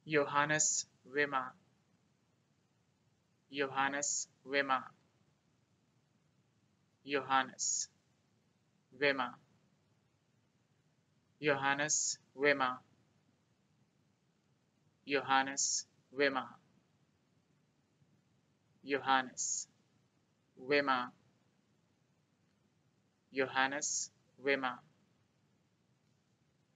Johannes Wimmer, Johannes Wimmer, Johannes Wimmer, Johannes Wimmer, Johannes Wimmer, Johannes Wimmer, Johannes Wimmer.